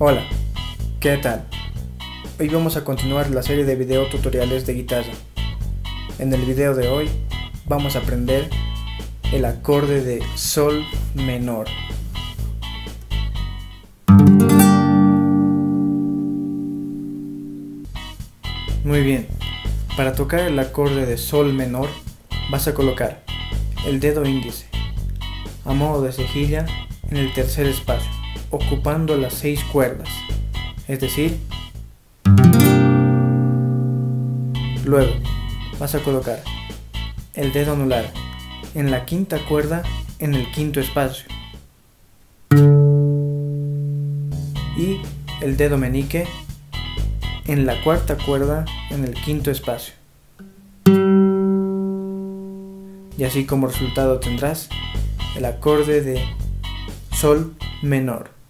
Hola, ¿qué tal? Hoy vamos a continuar la serie de video tutoriales de guitarra. En el video de hoy vamos a aprender el acorde de sol menor. Muy bien, para tocar el acorde de sol menor vas a colocar el dedo índice a modo de cejilla en el tercer espacio, ocupando las 6 cuerdas, es decir, luego vas a colocar el dedo anular en la quinta cuerda en el quinto espacio y el dedo meñique en la cuarta cuerda en el quinto espacio. Y así como resultado tendrás el acorde de sol menor.